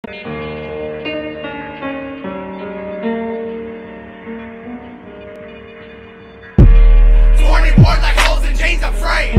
Torn and worn like holes in chains, I'm frayed.